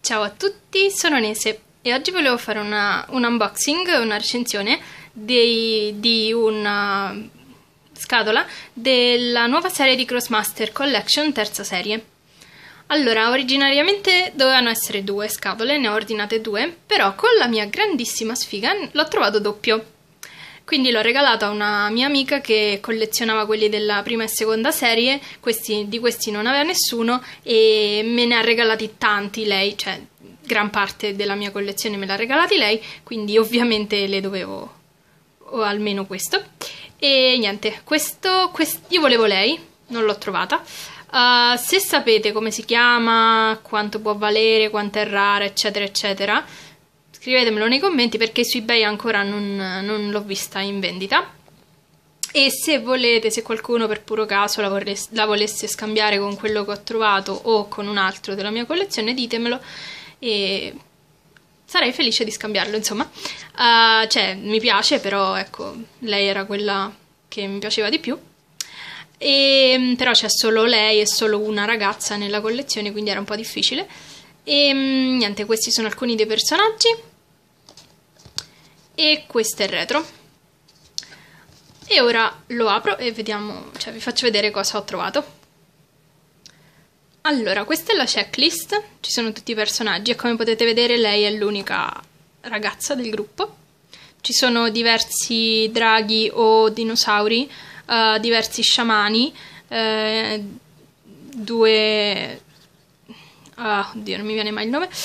Ciao a tutti, sono Nese e oggi volevo fare un unboxing, una recensione di una scatola della nuova serie di Crossmaster Collection, terza serie. Allora, originariamente dovevano essere 2 scatole, ne ho ordinate 2, però con la mia grandissima sfiga l'ho trovato doppio. Quindi l'ho regalato a una mia amica che collezionava quelli della prima e seconda serie, di questi non aveva nessuno e me ne ha regalati tanti lei, cioè gran parte della mia collezione me l'ha regalati lei, quindi ovviamente le dovevo, o almeno questo. E niente, io volevo lei, non l'ho trovata. Se sapete come si chiama, quanto può valere, quanto è rara, eccetera, eccetera, scrivetemelo nei commenti perché su eBay ancora non l'ho vista in vendita. E se volete, se qualcuno per puro caso la volesse scambiare con quello che ho trovato o con un altro della mia collezione, ditemelo e sarei felice di scambiarlo, insomma. Cioè, mi piace, però ecco, lei era quella che mi piaceva di più. Però c'è solo lei e solo una ragazza nella collezione, quindi era un po' difficile. E niente, questi sono alcuni dei personaggi. E questo è il retro. E ora lo apro e vediamo, cioè vi faccio vedere cosa ho trovato. Allora, questa è la checklist, ci sono tutti i personaggi e come potete vedere lei è l'unica ragazza del gruppo. Ci sono diversi draghi o dinosauri, diversi sciamani, due... oddio, non mi viene mai il nome.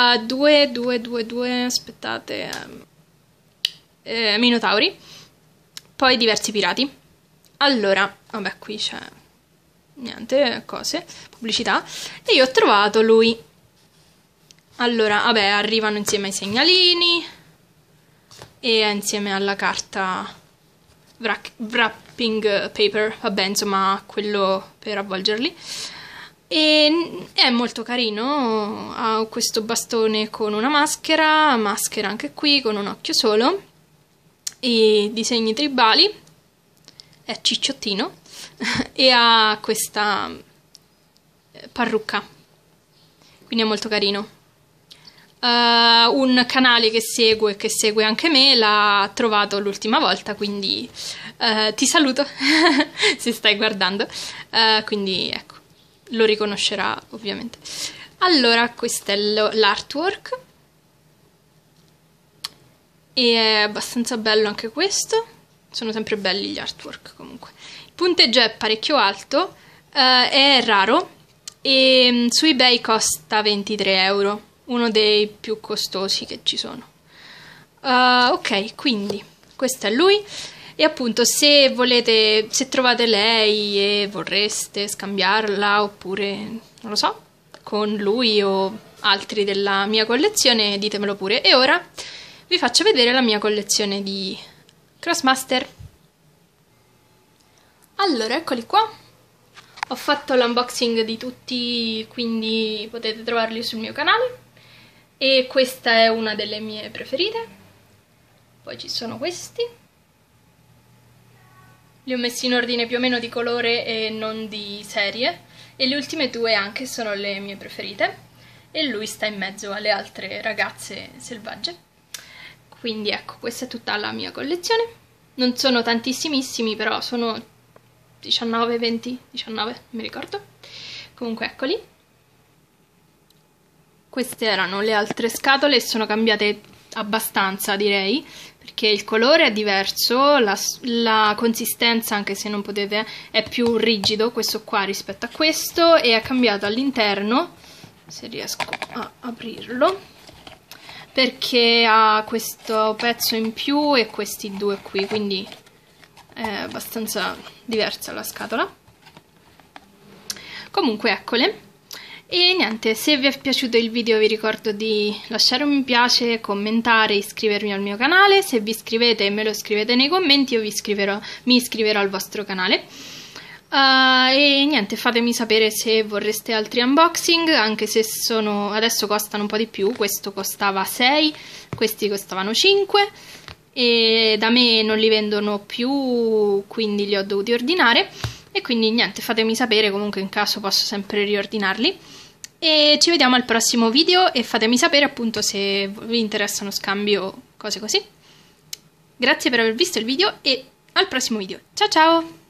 Aspettate... minotauri, poi diversi pirati. Allora, vabbè, qui c'è niente, cose, pubblicità, e io ho trovato lui. Allora, vabbè, arrivano insieme ai segnalini e insieme alla carta wrapping paper, vabbè, insomma, quello per avvolgerli. E è molto carino, ha questo bastone con una maschera anche qui con un occhio solo, i disegni tribali, è cicciottino e ha questa parrucca, quindi è molto carino. Un canale che segue anche me l'ha trovato l'ultima volta, quindi ti saluto se stai guardando, quindi ecco, lo riconoscerà ovviamente. Allora, questo è l'artwork e è abbastanza bello anche questo, sono sempre belli gli artwork comunque. Il punteggio è parecchio alto, è raro e su eBay costa 23 euro, uno dei più costosi che ci sono. Ok, quindi questo è lui e appunto se trovate lei e vorreste scambiarla oppure, non lo so, con lui o altri della mia collezione, ditemelo pure. E ora vi faccio vedere la mia collezione di Crossmaster. Allora, eccoli qua. Ho fatto l'unboxing di tutti, quindi potete trovarli sul mio canale. E questa è una delle mie preferite. Poi ci sono questi. Li ho messi in ordine più o meno di colore e non di serie. E le ultime 2 anche sono le mie preferite. E lui sta in mezzo alle altre ragazze selvagge. Quindi ecco, questa è tutta la mia collezione. Non sono tantissimissimi, però sono 19, 20, 19, non mi ricordo. Comunque eccoli. Queste erano le altre scatole e sono cambiate abbastanza, direi, perché il colore è diverso, la consistenza, anche se non potete, è più rigido questo qua rispetto a questo, e è cambiato all'interno, se riesco a aprirlo, perché ha questo pezzo in più e questi 2 qui, quindi è abbastanza diversa la scatola. Comunque eccole. E niente, se vi è piaciuto il video vi ricordo di lasciare un mi piace, commentare, iscrivermi al mio canale. Se vi iscrivete e me lo scrivete nei commenti io mi iscriverò al vostro canale. E niente, fatemi sapere se vorreste altri unboxing, anche se adesso costano un po' di più. Questo costava 6, questi costavano 5 e da me non li vendono più, quindi li ho dovuti ordinare. E quindi niente, fatemi sapere, comunque in caso posso sempre riordinarli. e ci vediamo al prossimo video e fatemi sapere appunto se vi interessano scambio, cose così. Grazie per aver visto il video e al prossimo video. Ciao ciao!